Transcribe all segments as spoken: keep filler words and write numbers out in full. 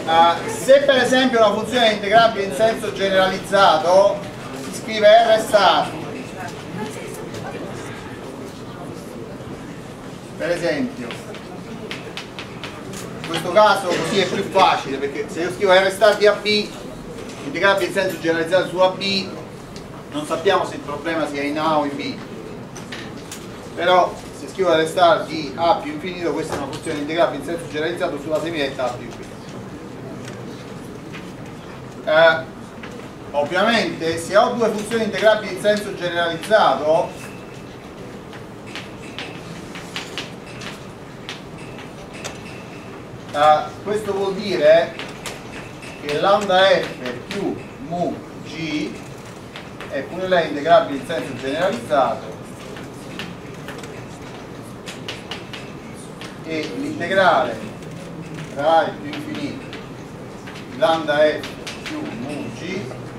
Uh, se per esempio una funzione è integrabile in senso generalizzato, si scrive R star. Per esempio, in questo caso così è più facile, perché se io scrivo R star di A B, integrabile in senso generalizzato su A B, non sappiamo se il problema sia in A o in B. Però se scrivo R star di A più infinito, questa è una funzione integrabile in senso generalizzato sulla semiletta A più infinito. Eh, ovviamente se ho due funzioni integrabili in senso generalizzato, eh, questo vuol dire che lambda f più mu g è pure lei integrabile in senso generalizzato e l'integrale tra A più infinito di lambda f più mu g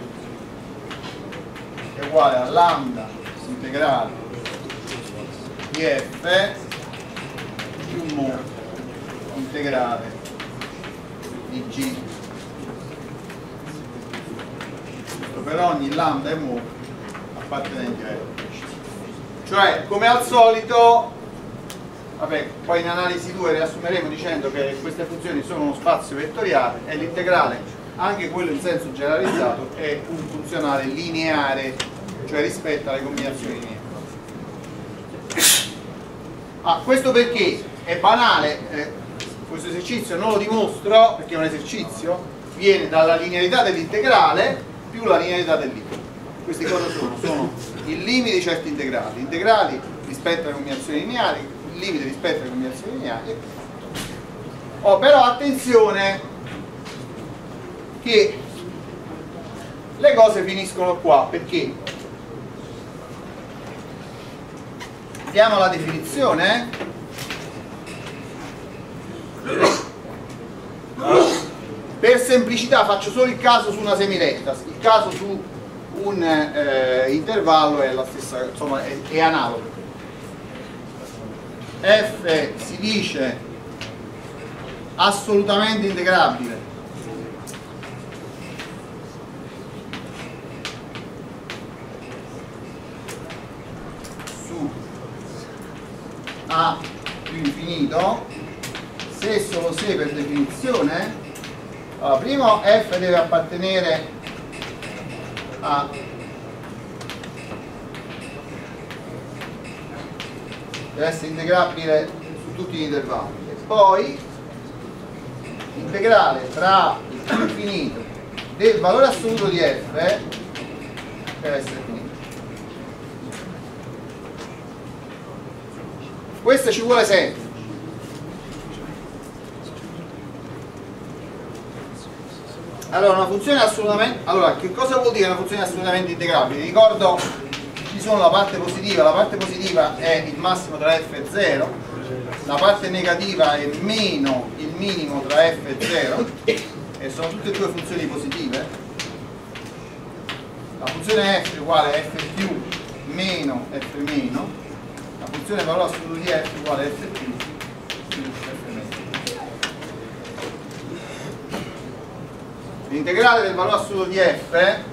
è uguale a lambda integrale di f più mu integrale di g, questo per ogni lambda e mu appartenenti a f. Cioè, come al solito, vabbè, poi in analisi due riassumeremo dicendo che queste funzioni sono uno spazio vettoriale e l'integrale, anche quello in senso generalizzato, è un funzionale lineare, cioè rispetto alle combinazioni lineari. Ah, questo perché è banale, eh, questo esercizio non lo dimostro perché è un esercizio, viene dalla linearità dell'integrale più la linearità del limite. Queste cose sono? Sono il limite di certi integrali, integrali rispetto alle combinazioni lineari, il limite rispetto alle combinazioni lineari. Oh, però attenzione che le cose finiscono qua, perché diamo la definizione. Per semplicità faccio solo il caso su una semiletta, il caso su un eh, intervallo è la stessa, insomma è, è analogo. F si dice assolutamente integrabile su A più infinito se e solo se per definizione. Allora, primo f deve appartenere a deve essere integrabile su tutti gli intervalli e poi integrale tra il più infinito del valore assoluto di f deve essere finito. Questo ci vuole sempre. Allora, una funzione assolutamente... Allora, che cosa vuol dire una funzione assolutamente integrabile? Ricordo, ci sono la parte positiva, la parte positiva è il massimo tra f e zero, la parte negativa è meno il minimo tra f e zero, e sono tutte e due funzioni positive. La funzione f è uguale a f più meno f meno, la funzione valore assoluto di f è uguale a f più più f meno. L'integrale del valore assoluto di f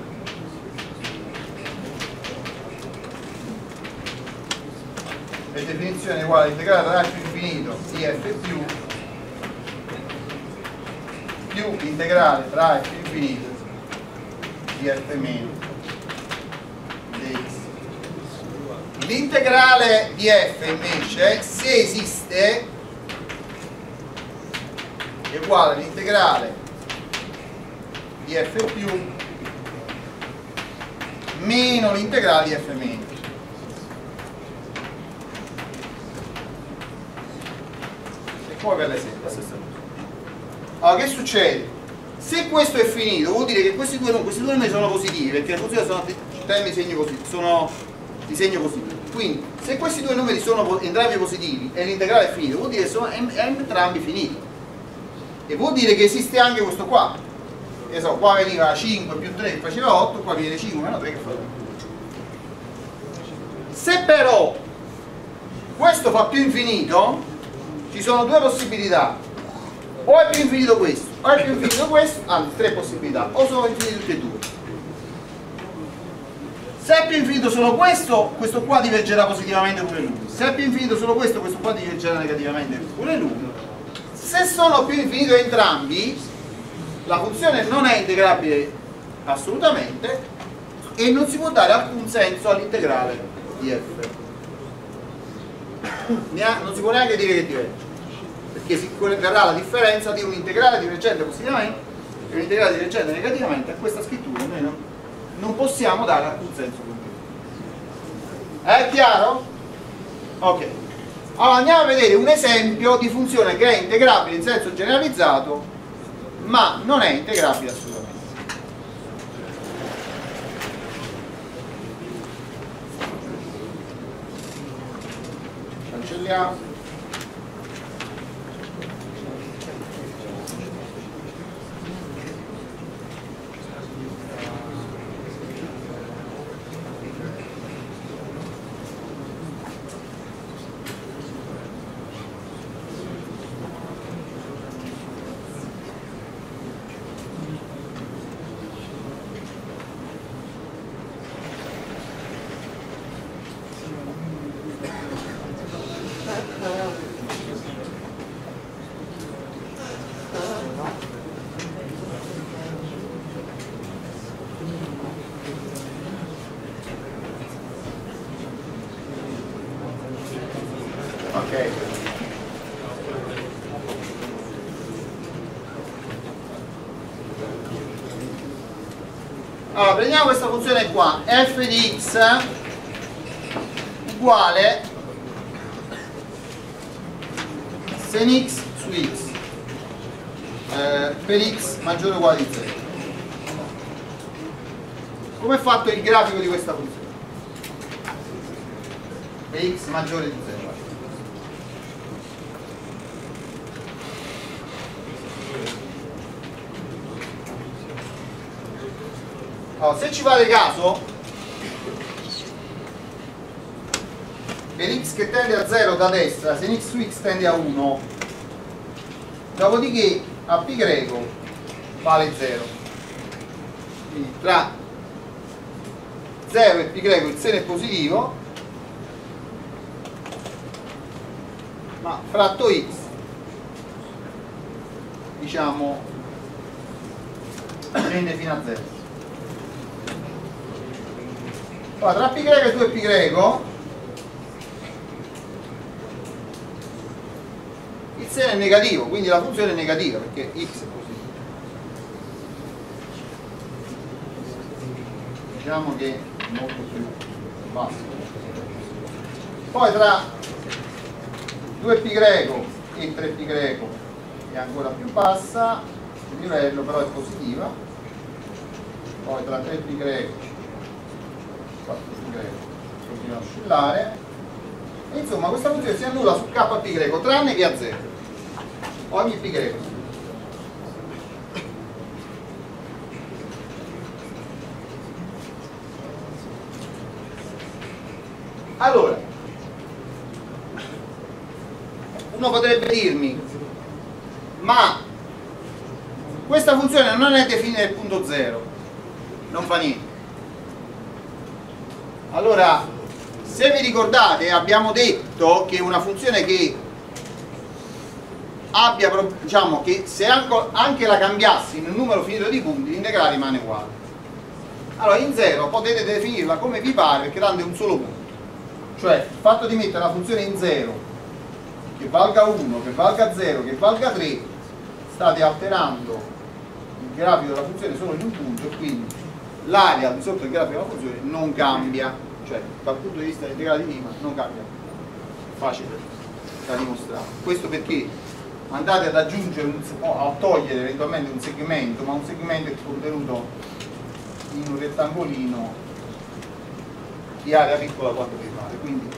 per definizione è uguale all'integrale tra f infinito di f più più l'integrale tra f infinito di f meno dx. L'integrale di f invece, se esiste, è uguale all'integrale di f più meno l'integrale di f meno. E poi per l'esempio la stessa cosa. Allora, che succede? Se questo è finito, vuol dire che questi due, questi due numeri sono positivi, perché le funzioni sono termini di segno positivo, sono di segno positivo. Quindi, se questi due numeri sono entrambi positivi e l'integrale è finito, vuol dire che sono entrambi finiti. E vuol dire che esiste anche questo qua. Che so, qua veniva cinque più tre che faceva otto, qua viene cinque meno tre che fa due. Se però questo fa più infinito, ci sono due possibilità. o è più infinito questo, o è più infinito questo, anzi tre possibilità, o sono infiniti tutti e due. Se è più infinito solo questo, questo qua divergerà positivamente pure l'uno. Se è più infinito solo questo, questo qua divergerà negativamente pure l'uno. Se sono più infiniti entrambi, la funzione non è integrabile assolutamente e non si può dare alcun senso all'integrale di f. Non si può neanche dire che diverge, perché si verrà la differenza di un integrale divergente positivamente e un integrale divergente negativamente. A questa scrittura noi non, non possiamo dare alcun senso concreto. È chiaro? Ok. Allora andiamo a vedere un esempio di funzione che è integrabile in senso generalizzato ma non è integrabile assolutamente. Cancelliamo. Ok. Allora prendiamo questa funzione qua, f di x uguale sen x su x eh, per x maggiore o uguale di zero. Come è fatto il grafico di questa funzione? Per x maggiore di zero. Allora, se ci fate caso, per x che tende a zero da destra, sen x su x tende a uno, dopodiché a π greco vale zero. Quindi tra zero e π greco il seno è positivo, ma fratto x, diciamo, tende fino a zero. Allora, tra π greco e due π greco il seno è negativo, quindi la funzione è negativa perché x è positivo. Diciamo che è molto più basso. Poi tra due π greco e tre π greco è ancora più bassa, il livello però è positiva. Poi tra tre π greco continua a oscillare e insomma questa funzione si annulla su k π greco tranne che a zero ogni π greco. Allora uno potrebbe dirmi ma questa funzione non è definita nel punto zero, non fa niente. Allora, se vi ricordate, abbiamo detto che una funzione che abbia, diciamo, che se anche la cambiassi in un numero finito di punti, l'integrale rimane uguale. Allora, in zero potete definirla come vi pare, perché tanto è un solo punto. Cioè, il fatto di mettere la funzione in zero, che valga uno, che valga zero, che valga tre, state alterando il grafico della funzione solo in un punto e quindi l'area al di sotto del grafico della funzione non cambia, cioè dal punto di vista dell'integrale di prima non cambia. Facile da dimostrare. Questo perché andate ad aggiungere un, o a togliere eventualmente un segmento, ma un segmento è contenuto in un rettangolino di area piccola quanto primale, quindi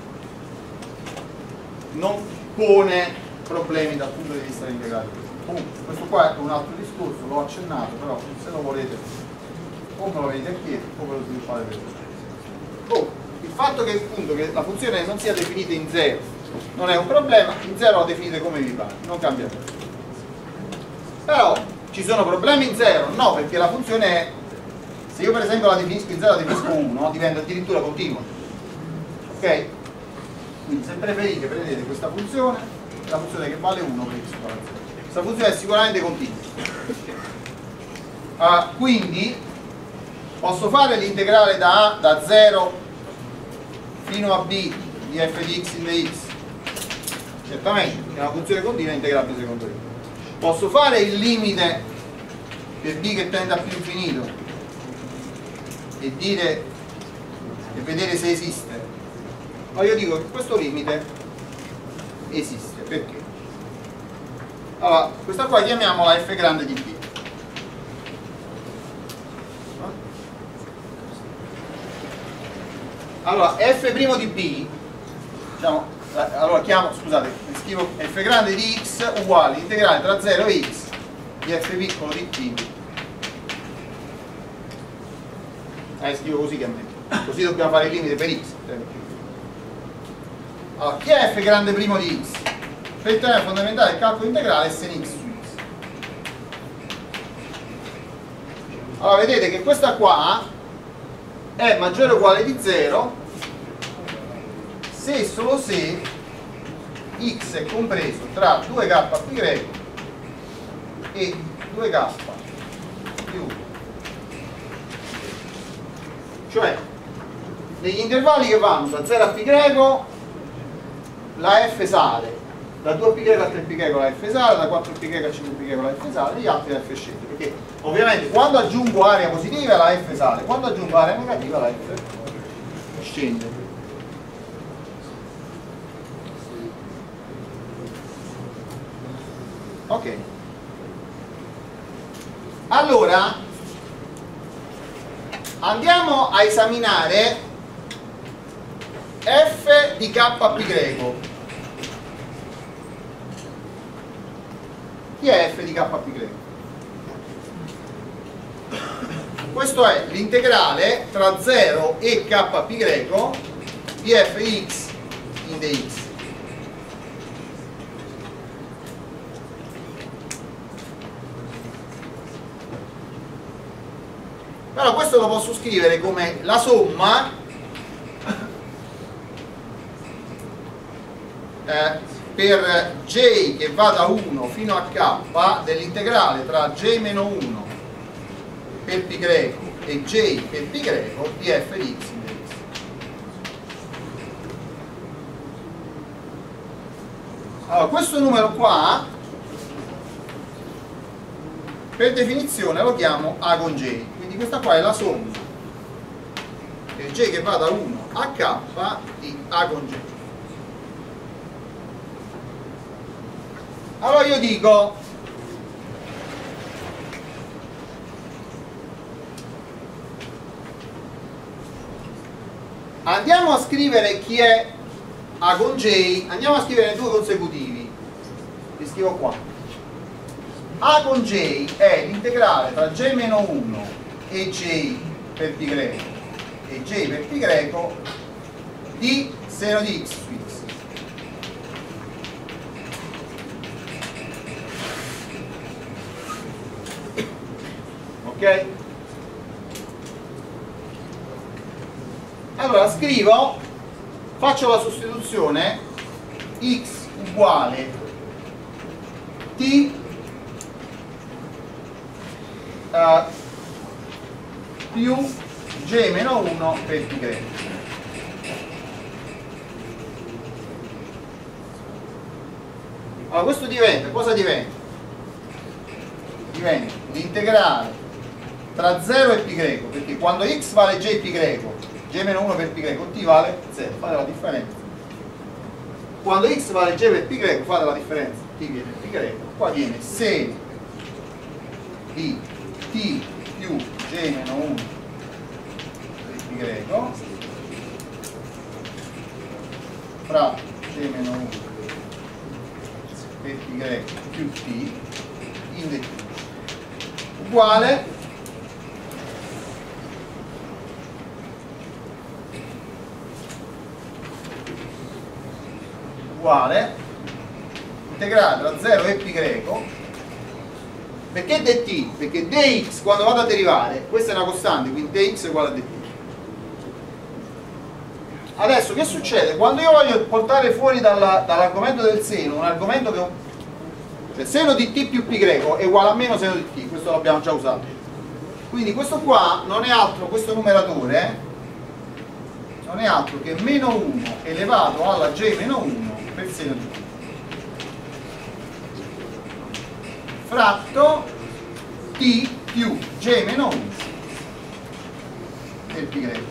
non pone problemi dal punto di vista dell'integrale. Comunque questo qua è un altro discorso, l'ho accennato, però se lo volete o me lo vedete a chiedere o ve lo sviluppate per voi. Oh, il fatto che, appunto, che la funzione non sia definita in zero non è un problema, in zero la definite come vi pare, non cambia niente. Però ci sono problemi in zero? No, perché la funzione è, se io per esempio la definisco in zero, la definisco uno, diventa addirittura continua. Ok? Quindi se preferite, prendete questa funzione, la funzione che vale uno per x uguale a zero. Questa funzione è sicuramente continua. Uh, quindi posso fare l'integrale da a da zero fino a b di f di x in dx? Certamente, è una funzione continua integrabile secondo me. Posso fare il limite per b che tende a più infinito e dire e vedere se esiste? Ma io dico che questo limite esiste. Perché? Allora, questa qua chiamiamola f grande di b. Allora, f' di b, diciamo, allora chiamo, scusate, scrivo f grande di x uguale integrale tra zero e x di f piccolo di t. Eh, scrivo così che a me. Così dobbiamo fare il limite per x. Allora, chi è f grande primo di x? Per il teorema fondamentale del calcolo integrale sen x su x. Allora, vedete che questa qua è maggiore o uguale di zero se e solo se x è compreso tra due k più y e due k più, cioè negli intervalli che vanno da zero a pi greco la f sale, da due pi greco a tre pi greco la f sale, da quattro pi greco a cinque pi greco la f sale, gli altri la f scende, perché ovviamente quando aggiungo area positiva la f sale, quando aggiungo area negativa la f scende. Ok, allora andiamo a esaminare f di k pi greco. Chi è f di k pi greco? Questo è l'integrale tra zero e k pi greco di f di x in dx. Però questo lo posso scrivere come la somma eh, per j che va da uno fino a k dell'integrale tra j meno uno per pi greco e j per pi greco di f di x in dx. Allora, questo numero qua per definizione lo chiamo a con j. Questa qua è la somma del j che va da uno a k di a con j. Allora io dico andiamo a scrivere chi è a con j, andiamo a scrivere due consecutivi, li scrivo qua. A con j è l'integrale tra j meno uno e j per pi greco e j per pi greco di seno di x su x. Ok? Allora scrivo, faccio la sostituzione x uguale t uh, più j meno uno per pi greco. Allora questo diventa, cosa diventa? Diventa l'integrale tra zero e pi greco, perché quando x vale j pi greco, j meno uno per pi greco, t vale zero, fate la differenza. Quando x vale j per pi greco, fate la differenza, t viene pi greco, qua viene seno di t più j meno uno per pi greco fra j meno uno per pi greco più t in dt uguale uguale integrale tra zero e pi greco Perché dt? Perché dx quando vado a derivare, questa è una costante, quindi dx è uguale a dt. Adesso che succede? Quando io voglio portare fuori dalla, dall'argomento del seno un argomento che cioè seno di t più pi greco è uguale a meno seno di t, questo l'abbiamo già usato. Quindi questo qua non è altro, questo numeratore eh, non è altro che meno uno elevato alla j meno uno per seno di t fratto t più j meno uno per pi greco.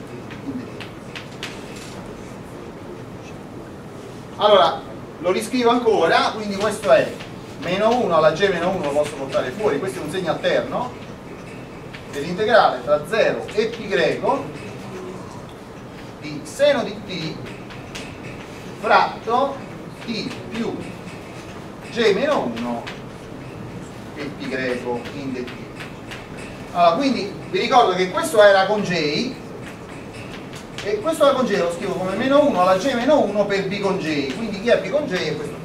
Allora lo riscrivo ancora, quindi questo è meno uno alla j meno uno, lo posso portare fuori, questo è un segno alterno dell'integrale tra zero e pi greco di seno di t fratto t più j meno uno per pi greco in dt. Allora, quindi vi ricordo che questo era con j e questo con j lo scrivo come meno uno alla j meno uno per b con j, quindi chi è b con j è questo.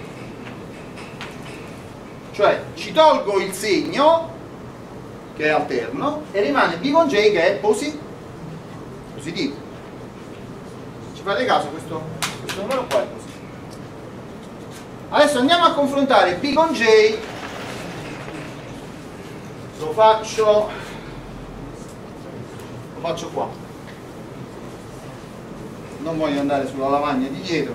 Cioè ci tolgo il segno che è alterno e rimane b con j che è posi positivo. Ci fate caso, questo, questo numero qua è positivo. Adesso andiamo a confrontare b con j, lo faccio lo faccio qua, non voglio andare sulla lavagna di dietro.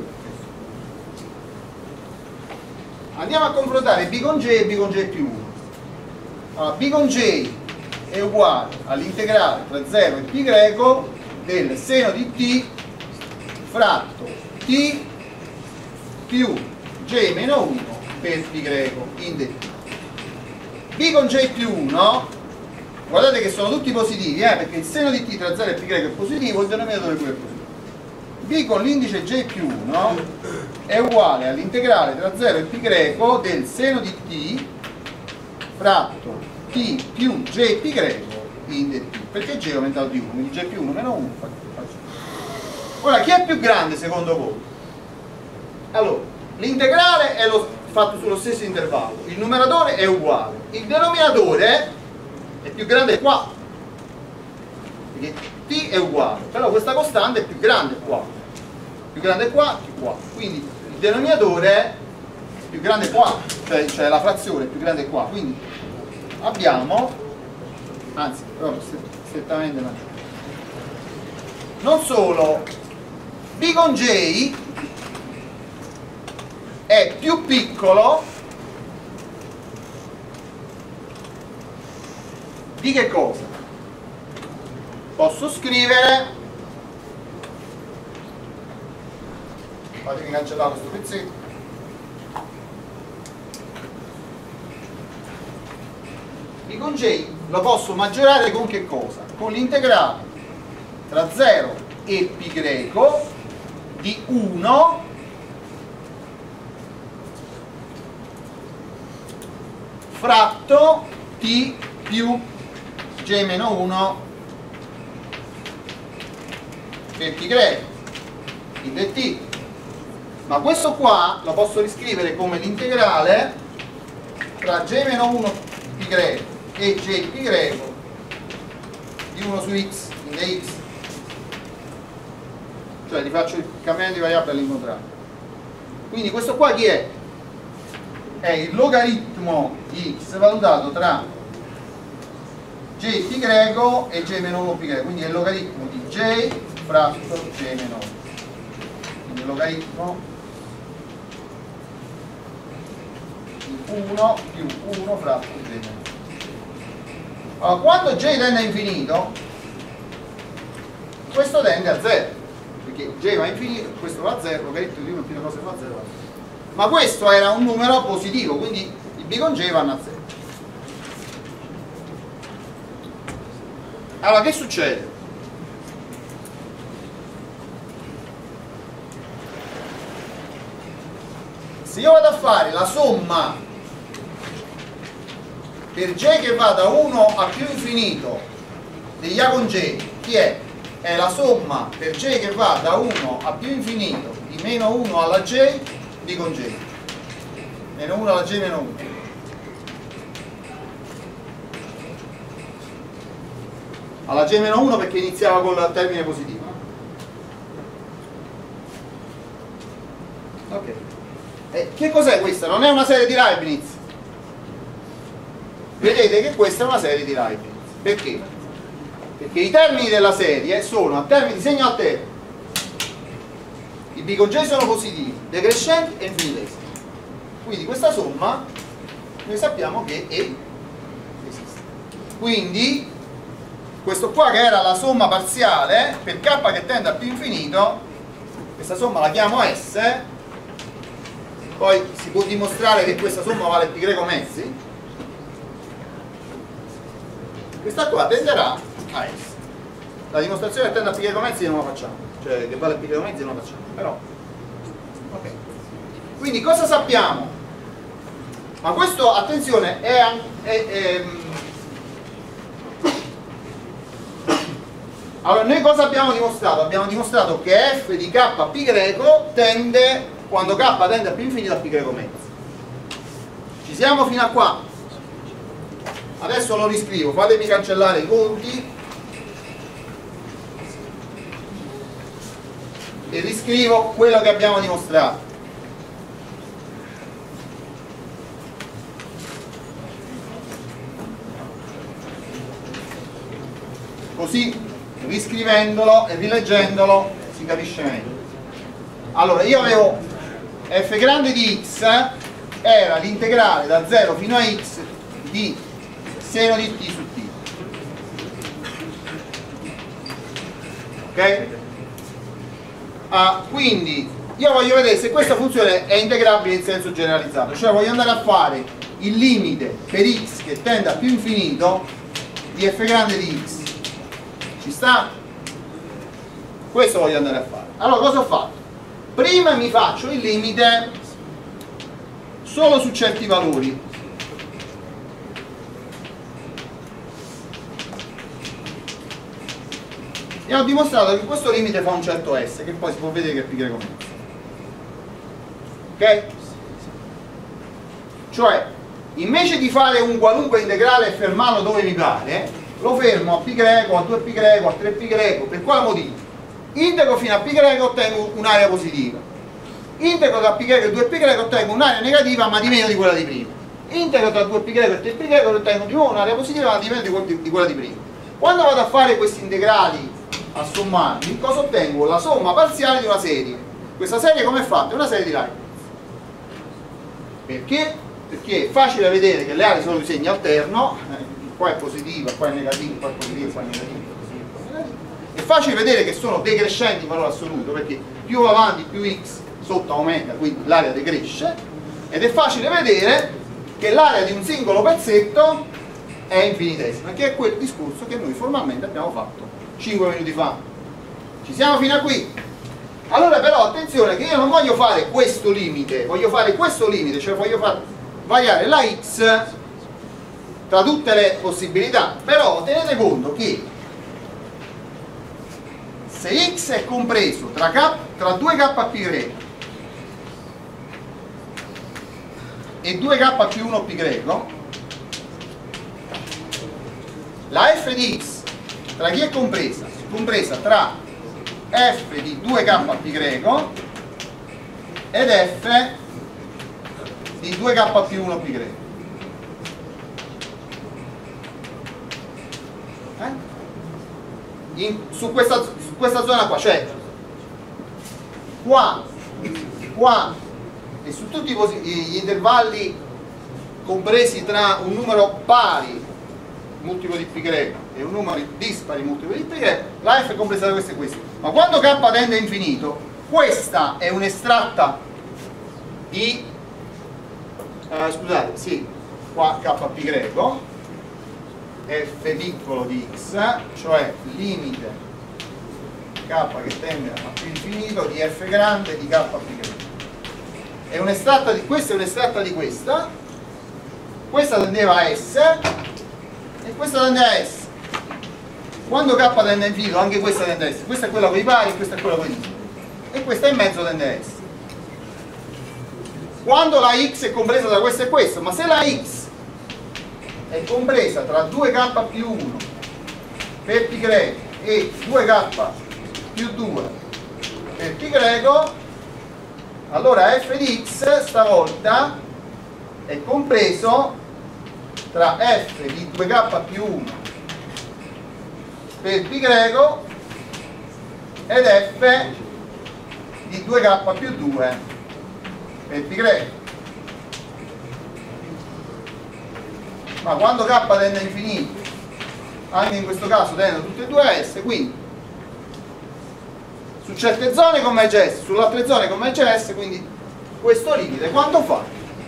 Andiamo a confrontare b con j e b con j più uno. Allora, b con j è uguale all'integrale tra zero e pi greco del seno di t fratto t più j meno uno per pi greco in dt. B con j più uno, guardate che sono tutti positivi, eh, perché il seno di t tra zero e pi greco è positivo, il denominatore pure è positivo. B con l'indice j più uno è uguale all'integrale tra zero e pi greco del seno di t fratto t più j pi greco in dt, perché j è aumentato di uno, quindi j più uno meno uno. Ora, chi è più grande secondo voi? Allora, l'integrale è lo, fatto sullo stesso intervallo, il numeratore è uguale, il denominatore è più grande qua, perché t è uguale, però questa costante è più grande qua, più grande qua che qua, quindi il denominatore è più grande qua, cioè, cioè la frazione è più grande qua, quindi abbiamo, anzi proprio strettamente maggiore. Non solo, b con j è più piccolo di che cosa? Posso scrivere, fatemi cancellare questo pezzetto, b con j lo posso maggiorare con che cosa? Con l'integrale tra zero e pi greco di uno fratto t più j meno uno per pi greco in dt. Ma questo qua lo posso riscrivere come l'integrale tra j meno uno pi greco e j pi greco di uno su x in dx, cioè li faccio il cambiamento di variabile all'incontrario. Quindi questo qua chi è? È il logaritmo di x valutato tra j pi greco e j meno uno pi greco, quindi è il logaritmo di j fratto j meno uno, quindi il logaritmo di uno più uno fratto j meno uno. Allora, quando j tende a infinito, questo tende a zero, perché j va a infinito, questo va a zero, il logaritmo di uno più una cosa va a zero, va a zero. Ma questo era un numero positivo, quindi i b con j vanno a zero. Allora, che succede? Se io vado a fare la somma per j che va da uno a più infinito degli a con j, chi è? È la somma per j che va da uno a più infinito di meno uno alla j di con j, meno uno alla j meno uno. alla G meno uno perché iniziava col termine positivo. Ok. E che cos'è questa? Non è una serie di Leibniz. Vedete che questa è una serie di Leibniz. Perché? Perché i termini della serie sono a termini di segno alterno. I b con J sono positivi, decrescenti e infinitesimi. Quindi questa somma noi sappiamo che è esiste. Quindi questo qua che era la somma parziale per k che tende a più infinito, questa somma la chiamo S. Poi si può dimostrare che questa somma vale pi greco mezzi. Questa qua tenderà a S. La dimostrazione che tende a pi greco mezzi non la facciamo, cioè che vale pi greco mezzi non la facciamo, però ok. Quindi cosa sappiamo? Ma questo, attenzione, è, è, è allora noi cosa abbiamo dimostrato? Abbiamo dimostrato che f di k pi greco tende, quando k tende a più infinito, a pi greco mezzi. Ci siamo fino a qua? Adesso lo riscrivo, fatemi cancellare i conti e riscrivo quello che abbiamo dimostrato. Così riscrivendolo e rileggendolo si capisce meglio. Allora io avevo f grande di x era l'integrale da zero fino a x di seno di t su t, ok? Ah, quindi io voglio vedere se questa funzione è integrabile in senso generalizzato, cioè voglio andare a fare il limite per x che tende a più infinito di f grande di x. Ci sta? Questo voglio andare a fare. Allora cosa ho fatto? Prima mi faccio il limite solo su certi valori. E ho dimostrato che questo limite fa un certo S, che poi si può vedere che è pi greco mezzo. Ok? Cioè, invece di fare un qualunque integrale e fermarlo dove mi pare, lo fermo a pi greco, a due pi greco, a tre pi greco. Per quale motivo? Integro fino a pi greco, ottengo un'area positiva. Integro tra pi greco e due pi greco, ottengo un'area negativa ma di meno di quella di prima. Integro tra due pi greco e tre pi greco, ottengo di nuovo un'area positiva ma di meno di quella di prima. Quando vado a fare questi integrali a sommarli, cosa ottengo? La somma parziale di una serie. Questa serie come è fatta? È una serie di Leibniz. Perché? Perché è facile vedere che le aree sono di segno alterno, eh, qua è positiva, qua è negativa, qua è positiva, qua è negativa, così, qua è negativa. È facile vedere che sono decrescenti in valore assoluto, perché più va avanti più x sotto aumenta, quindi l'area decresce, ed è facile vedere che l'area di un singolo pezzetto è infinitesima, che è quel discorso che noi formalmente abbiamo fatto cinque minuti fa. Ci siamo fino a qui. Allora però attenzione che io non voglio fare questo limite, voglio fare questo limite, cioè voglio far variare la x tra tutte le possibilità. Però tenete conto che se x è compreso tra, K, tra due k pi greco e due k più uno pi greco, la f di x tra chi è compresa? È compresa tra f di due k pi greco ed f di due k più uno pi greco. Eh? In, su, questa, su questa zona qua, cioè qua, qua e su tutti gli intervalli compresi tra un numero pari multiplo di pi greco e un numero dispari multiplo di pi greco, la f è compresa da questo e questo. Ma quando k tende a infinito, questa è un'estratta di eh, scusate, sì, qua k pi greco, f piccolo di x, cioè limite k che tende a più infinito di f grande di k pi greco. È un'estratta di questa, è un'estratta di questa, questa tendeva a S e questa tende a S. Quando k tende a infinito anche questa tende a S. Questa è quella con i pari e questa è quella con i dispari. E questa in mezzo tende a S. Quando la x è compresa tra questo e questo, ma se la x è compresa tra due k più uno per π greco e due k più due per π greco, allora f di x stavolta è compreso tra f di due k più uno per π greco ed f di due k più due per π greco. Ma quando k tende a infinito, anche in questo caso tendono tutte e due a S, quindi su certe zone converge S, sulle altre zone converge S, quindi questo limite quanto fa?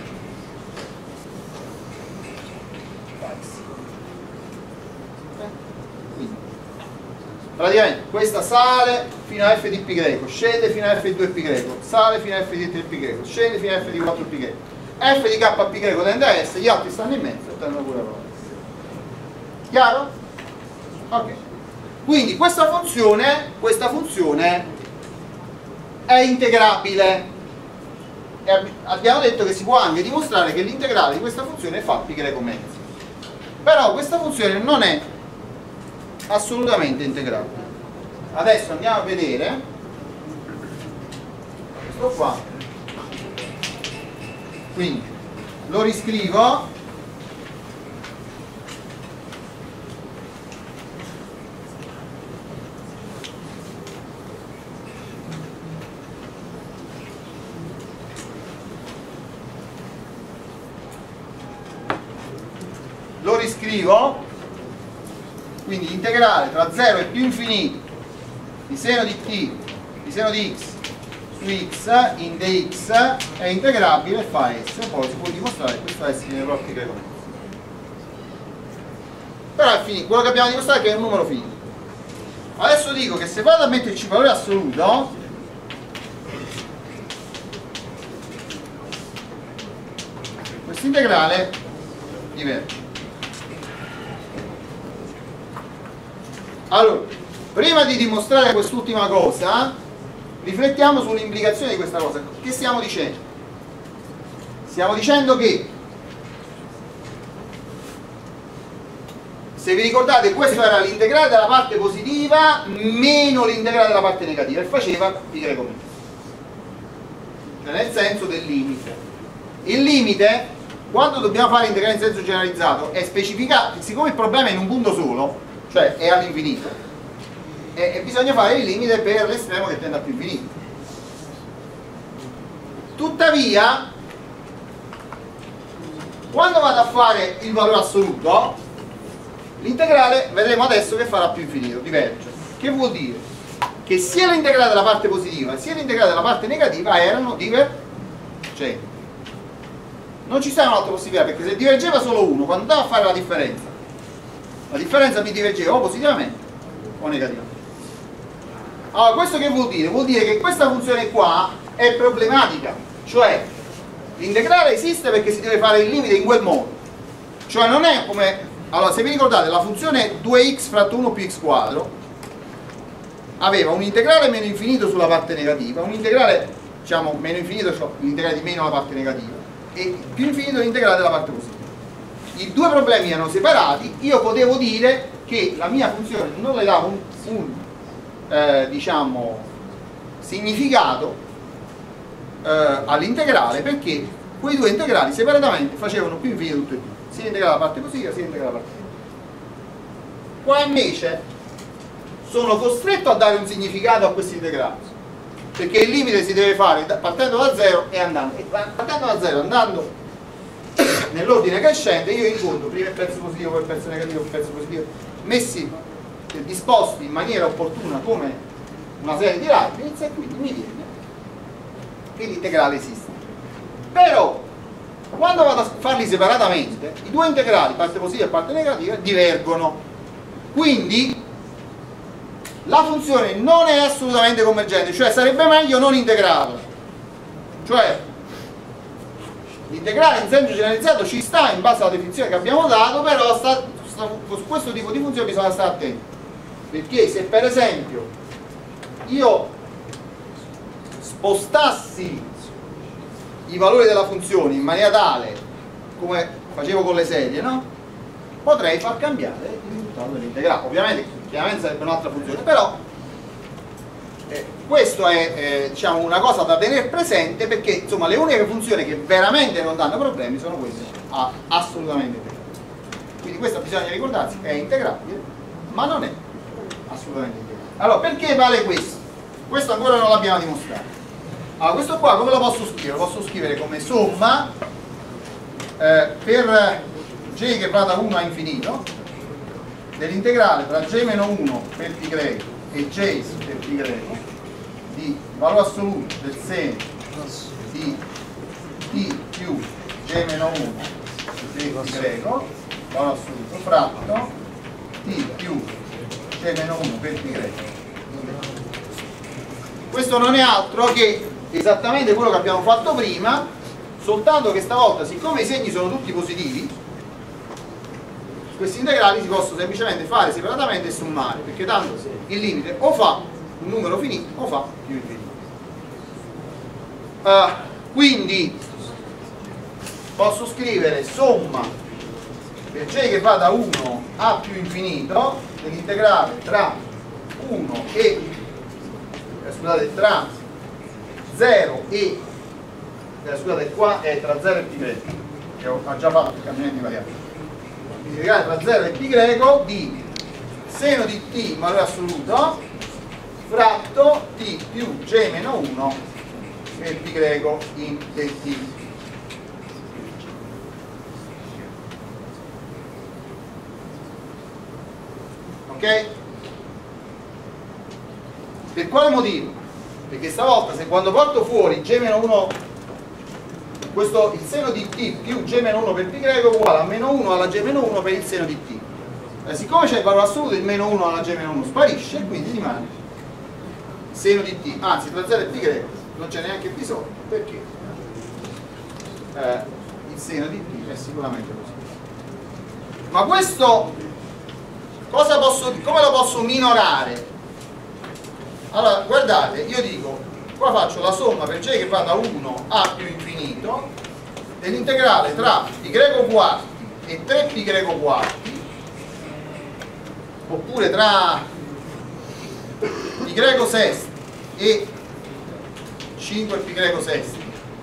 Quindi, praticamente questa sale fino a f di π greco, scende fino a f di due π greco, sale fino a f di tre π greco, scende fino a f di quattro π greco, f di k a π greco tende a S, gli altri stanno in mezzo e tendono pure a S. Chiaro? Ok. Quindi questa funzione, questa funzione è integrabile e abbiamo detto che si può anche dimostrare che l'integrale di questa funzione fa π greco mezzo. Però questa funzione non è assolutamente integrabile. Adesso andiamo a vedere questo qua. Quindi lo riscrivo. Lo riscrivo, quindi l'integrale tra zero e più infinito di seno di t di seno di x su x in dx è integrabile e fa S, poi si può dimostrare che questo S viene proprio greco. Però è finito, quello che abbiamo dimostrato è che è un numero finito. Adesso dico che se vado a metterci il valore assoluto, questo integrale diverge. Allora, prima di dimostrare quest'ultima cosa, riflettiamo sull'implicazione di questa cosa. Che stiamo dicendo? Stiamo dicendo che, se vi ricordate, questo era l'integrale della parte positiva meno l'integrale della parte negativa e faceva π greco mezzo, cioè nel senso del limite. Il limite, quando dobbiamo fare integrale in senso generalizzato, è specificato, siccome il problema è in un punto solo, cioè è all'infinito, e, e bisogna fare il limite per l'estremo che tende a più infinito. Tuttavia, quando vado a fare il valore assoluto, l'integrale vedremo adesso che farà più infinito, diverge. Che vuol dire? Che sia l'integrale della parte positiva sia l'integrale della parte negativa erano divergenti. Non ci sarà un'altra possibilità, perché se divergeva solo uno, quando andavo a fare la differenza, la differenza mi divergeva o positivamente o negativamente. Allora, questo che vuol dire? Vuol dire che questa funzione qua è problematica, cioè l'integrale esiste perché si deve fare il limite in quel modo, cioè non è come, allora se vi ricordate la funzione due x fratto uno più x quadro aveva un integrale meno infinito sulla parte negativa, un integrale diciamo meno infinito, cioè l'integrale di meno la parte negativa, e più infinito l'integrale della parte positiva. I due problemi erano separati, io potevo dire che la mia funzione non le dava un, un eh, diciamo significato eh, all'integrale, perché quei due integrali separatamente facevano più infinito tutti e due, sia l'integrale della parte positiva sia l'integrale della parte negativa. Qua invece sono costretto a dare un significato a questi integrali, perché il limite si deve fare partendo da zero e andando, e partendo da zero andando nell'ordine crescente, io incontro prima il pezzo positivo, poi il pezzo negativo, il pezzo positivo, messi, disposti in maniera opportuna come una serie di Leibniz, e quindi mi viene che l'integrale esiste. Però quando vado a farli separatamente, i due integrali, parte positiva e parte negativa, divergono. Quindi la funzione non è assolutamente convergente, cioè sarebbe meglio non integrarla. Cioè l'integrale in senso generalizzato ci sta in base alla definizione che abbiamo dato, però sta, sta, su questo tipo di funzione bisogna stare attenti, perché se per esempio io spostassi i valori della funzione in maniera tale, come facevo con le serie, no? potrei far cambiare il risultato dell'integrale. Ovviamente chiaramente sarebbe un'altra funzione, però eh, questo è eh, diciamo una cosa da tenere presente, perché insomma le uniche funzioni che veramente non danno problemi sono queste a, assolutamente integrabili. Quindi questa bisogna ricordarsi, è integrabile, ma non è assolutamente integrabile. Allora, perché vale questo? Questo ancora non l'abbiamo dimostrato. Allora, questo qua come lo posso scrivere? Lo posso scrivere come somma eh, per g che va da uno a infinito dell'integrale tra g meno uno per π greco e j per π greco di valore assoluto del seno di t più g meno uno per π greco, valore assoluto, fratto t più g meno uno per π greco. Questo non è altro che esattamente quello che abbiamo fatto prima, soltanto che stavolta, siccome i segni sono tutti positivi, questi integrali si possono semplicemente fare separatamente e sommare, perché tanto il limite o fa un numero finito o fa più infinito. Uh, quindi posso scrivere somma per j che va da uno a più infinito dell'integrale tra uno e eh, scusate tra zero e eh, scusate qua è tra zero e π greco, che ho già fatto il cambiamento di variabile, integrale tra zero e π greco di seno di t valore assoluto fratto t più g meno uno per π greco in dt. Ok? Per quale motivo? Perché stavolta se quando porto fuori g meno uno, questo, il seno di t più g meno uno per π greco uguale a meno uno alla g meno uno per il seno di t. Eh, siccome c'è il valore assoluto, il meno uno alla g meno uno sparisce e quindi rimane seno di t, anzi tra zero e π greco non c'è neanche bisogno, perché eh, il seno di t è sicuramente positivo. Ma questo cosa posso, come lo posso minorare? Allora guardate, io dico, qua faccio la somma per j che va da uno a più infinito dell'integrale tra π greco quarti e tre π greco quarti, oppure tra π greco sesti e cinque π greco sesti.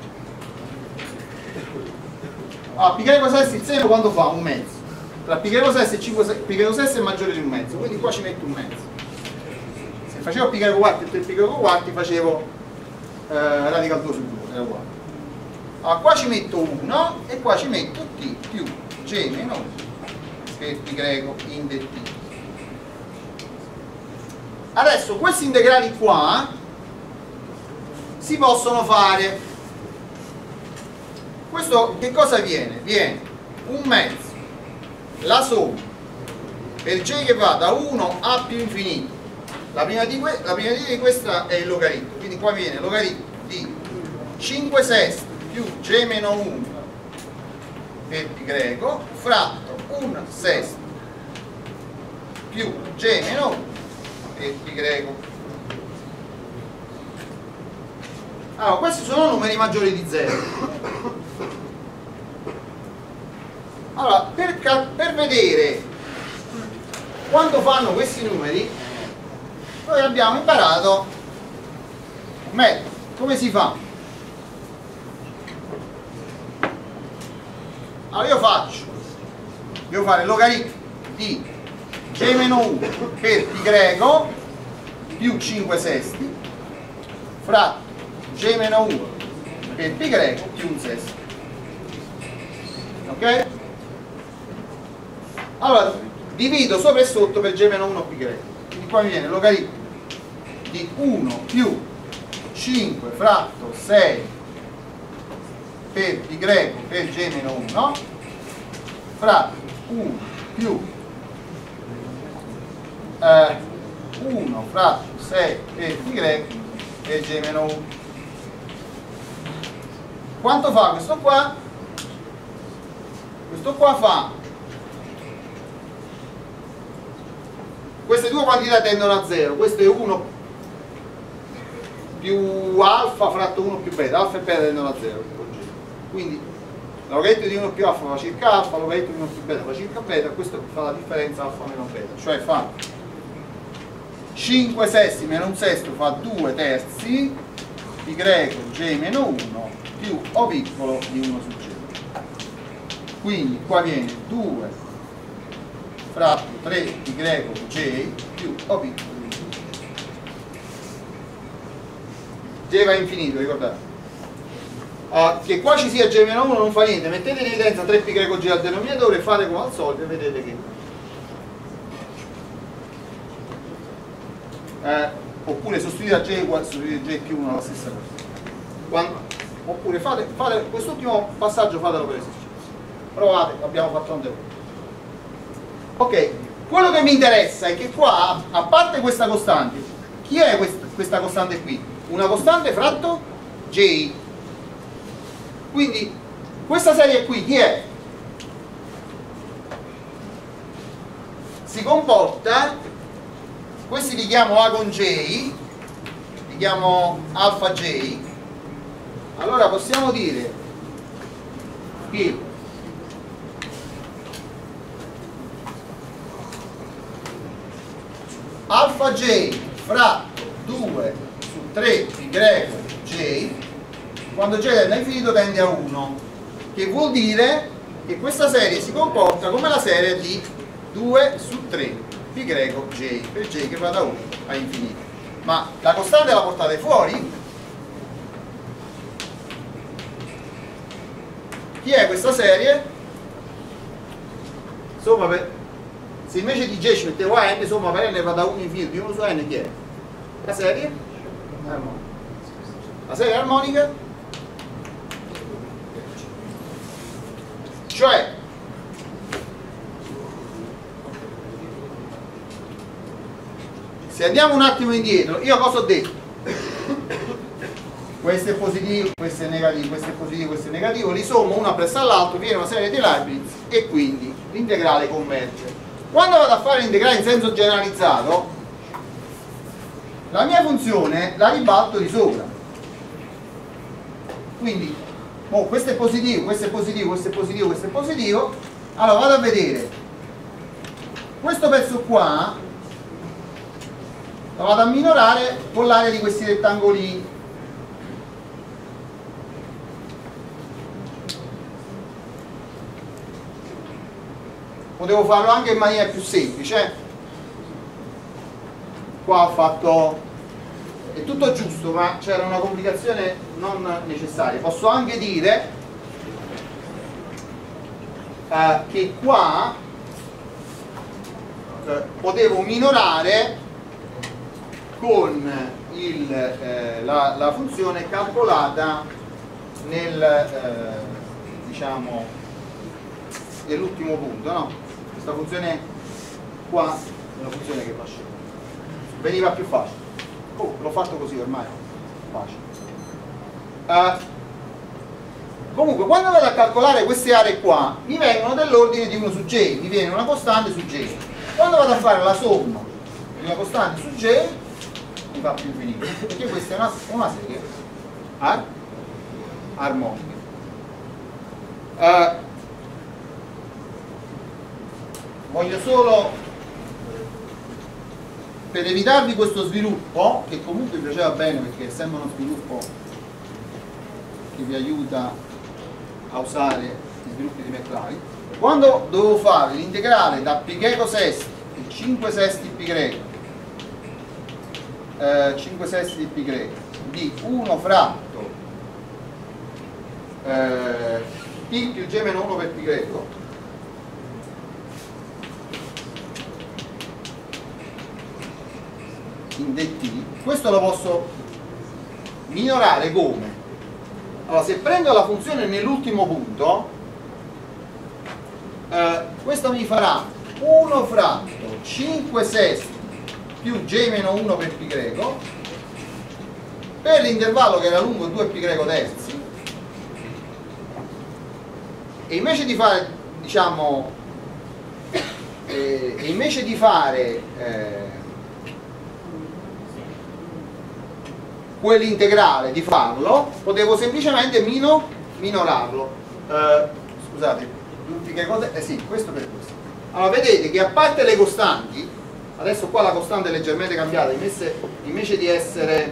Ah, π greco sesti il seno quando fa? Un mezzo. Tra π greco sesti e cinque π greco sesti è maggiore di un mezzo, quindi qua ci metto un mezzo. Se facevo π greco quarti e tre π greco quarti facevo eh, radical due su due, era uguale. Allora qua ci metto uno e qua ci metto t più g meno uno per π greco in dt. Adesso questi integrali qua si possono fare. Questo che cosa viene? Viene un mezzo, la somma per j che va da uno a più infinito, la prima di, que la prima di questa è il logaritmo, quindi qua viene logaritmo di cinque sesti più g meno uno per π greco fratto un sesto più g meno uno per π greco. Allora, questi sono numeri maggiori di zero. Allora, per, per vedere quanto fanno questi numeri, noi abbiamo imparato un metodo. Come si fa? Allora io faccio, devo fare il logaritmo di g meno uno per π greco più cinque sesti fratto g meno uno per π greco più un sesto. Ok? Allora divido sopra e sotto per g meno uno π greco, quindi qua mi viene il logaritmo di uno più cinque fratto sei per π greco per g meno uno fratto uno più eh, uno fratto sei per π greco per g meno uno. Quanto fa questo qua? Questo qua fa, queste due quantità tendono a zero, questo è uno più alfa fratto uno più beta, alfa e beta tendono a zero, quindi Logaritmo di uno più alfa fa circa alfa, logaritmo di uno più beta fa circa beta, questo fa la differenza alfa meno beta, cioè fa cinque sesti meno un sesto fa due terzi, pi greco j meno uno più o piccolo di uno su j. Quindi qua viene due fratto tre pi greco j più o piccolo di uno su j. J va infinito, ricordate. Uh, che qua ci sia j meno uno non fa niente, mettete in evidenza tre pi greco j al denominatore, fate come al solito e vedete che eh, oppure sostituite a j, sostituite j più uno la stessa cosa. Quando, oppure fate, fate quest'ultimo passaggio, fatelo per esercizio, provate, abbiamo fatto tante volte. Ok, quello che mi interessa è che qua, a parte questa costante, chi è questa, questa costante qui? Una costante fratto j. Quindi questa serie qui chi è? Si comporta, questi li chiamo A con J, li chiamo alfa J. Allora possiamo dire che alfa J fratto due su tre pi greco J, quando J tende a infinito tende a uno, che vuol dire che questa serie si comporta come la serie di due su tre pi greco J, per J che va da uno a infinito. Ma la costante la portate fuori? Chi è questa serie? Somma per, se invece di J ci mettevo a n, somma per n va da uno infinito di uno su n, chi è? La serie armonica. La serie armonica, cioè se andiamo un attimo indietro, io cosa ho detto? Questo è positivo, questo è negativo, questo è positivo, questo è negativo, li sommo una presso all'altro, viene una serie di Leibniz e quindi l'integrale converge. Quando vado a fare l'integrale in senso generalizzato, la mia funzione la ribalto di sopra. Quindi, oh, questo è positivo, questo è positivo, questo è positivo, questo è positivo. Allora vado a vedere questo pezzo qua, lo vado a minorare con l'area di questi rettangoli. Potevo farlo anche in maniera più semplice. Qua ho fatto, è tutto giusto, ma c'era una complicazione non necessaria. Posso anche dire eh, che qua eh, potevo minorare con il, eh, la, la funzione calcolata nel eh, diciamo nell'ultimo punto, no? Questa funzione qua è una funzione che fa scendere, veniva più facile. Oh, l'ho fatto così ormai, facile. Uh, comunque quando vado a calcolare queste aree qua mi vengono dell'ordine di uno su j, mi viene una costante su j. Quando vado a fare la somma di una costante su j mi fa più infinito, perché questa è una, una serie ar armonica. Uh, voglio solo, per evitarvi questo sviluppo, che comunque mi piaceva bene perché essendo uno sviluppo che vi aiuta a usare gli sviluppi di McLaren, quando dovevo fare l'integrale da pi greco sesti e cinque sesti pi greco eh, cinque sesti di pi greco di uno fratto eh, pi più j meno uno per pi greco, in dt, questo lo posso minorare come? Allora, se prendo la funzione nell'ultimo punto, eh, questo mi farà uno fratto cinque sesti più j meno uno per pi greco per l'intervallo che era lungo due pi greco terzi, e invece di fare, diciamo, eh, e invece di fare eh, quell'integrale, di farlo, potevo semplicemente mino, minorarlo. eh, scusate, duplica cose, eh sì, questo per questo. Allora vedete che a parte le costanti, adesso qua la costante è leggermente cambiata, invece, invece di essere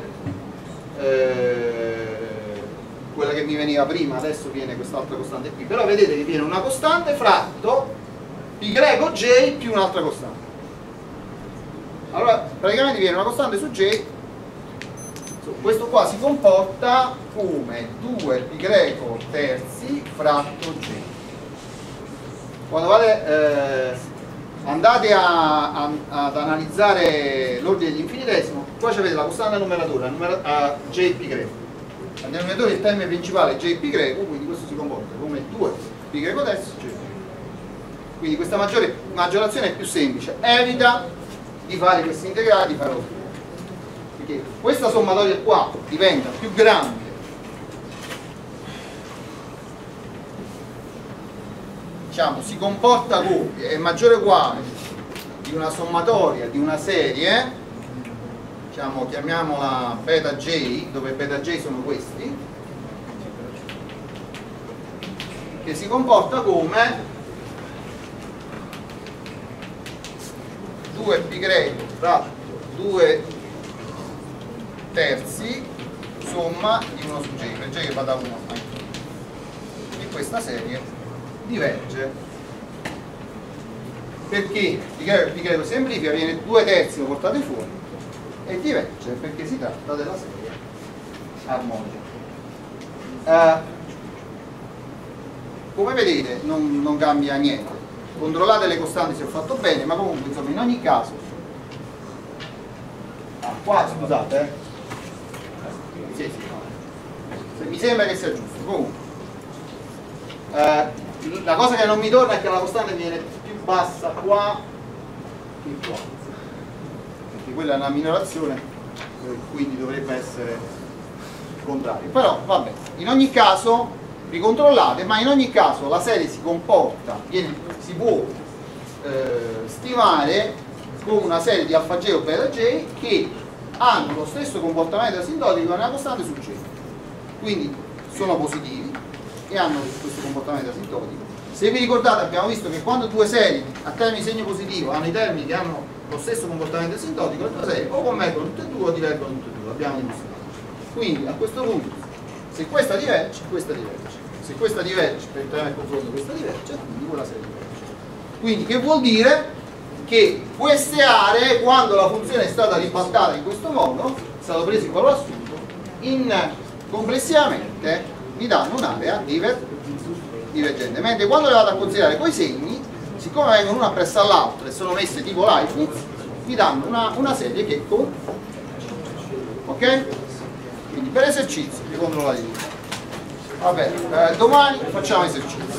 eh, quella che mi veniva prima, adesso viene quest'altra costante qui, però vedete che viene una costante fratto pi greco j più un'altra costante. Allora praticamente viene una costante su j, questo qua si comporta come due pi greco terzi fratto j. Quando vale, eh, andate a, a, ad analizzare l'ordine degli infinitesimo, qua avete la costante numeratore, a j pi greco. Al denominatore il termine principale è j pi greco, quindi questo si comporta come due pi greco terzi j. Quindi questa maggiore, maggiorazione è più semplice, evita di fare questi integrali, di fare lo perché questa sommatoria qua diventa più grande diciamo, si comporta come è maggiore o uguale di una sommatoria di una serie, diciamo, chiamiamola beta j, dove beta j sono questi, che si comporta come due pi greco fratto due terzi somma di uno su j, per j che va da uno a e questa serie diverge perché pi greco semplifica, viene due terzi lo portate fuori e diverge perché si tratta della serie armonica. Eh, come vedete non, non cambia niente, controllate le costanti se ho fatto bene, ma comunque insomma in ogni caso ah, qua scusate eh. sì, sì, no. mi sembra che sia giusto. Comunque eh, la cosa che non mi torna è che la costante viene più bassa qua che qua, perché quella è una minorazione, quindi dovrebbe essere il contrario, però vabbè, in ogni caso ricontrollate, ma in ogni caso la serie si comporta, viene, si può eh, stimare come una serie di alfa j o beta j che hanno lo stesso comportamento asintotico nella costante su j, quindi sono positivi e hanno questo comportamento asintotico. Se vi ricordate abbiamo visto che quando due serie a termini di segno positivo hanno i termini che hanno lo stesso comportamento asintotico, le due serie o convergono tutte e due o divergono tutte e due, l'abbiamo dimostrato. Quindi a questo punto se questa diverge, questa diverge, se questa diverge per entrare nel confronto questa diverge, quindi quella serie diverge. Quindi che vuol dire? Che queste aree, quando la funzione è stata ribaltata in questo modo, è stato preso il valore assoluto, in, complessivamente mi danno un'area diver, divergente, mentre quando le vado a considerare coi segni, siccome vengono una appresso all'altra e sono messe tipo Leibniz, mi danno una, una serie che con ok? Quindi per esercizio vi controllate tutto. Vabbè, eh, domani facciamo esercizio.